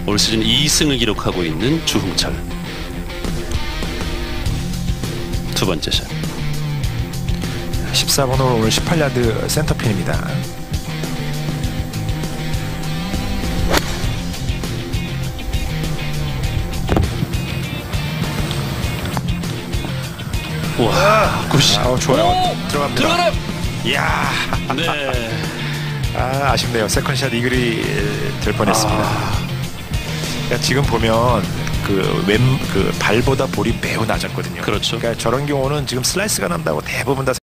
올 시즌 2승을 기록하고 있는 주흥철. 두 번째 샷. 14번 홀 오늘 18야드 센터핀입니다. 와, 굿샷. 좋아요. 들어갑니다. 들어가라. 이야. 네. 아쉽네요. 세컨샷 이글이 될 뻔했습니다. 그러니까 지금 보면 그 발보다 볼이 매우 낮았거든요. 그렇죠. 그러니까 저런 경우는 지금 슬라이스가 난다고 대부분 다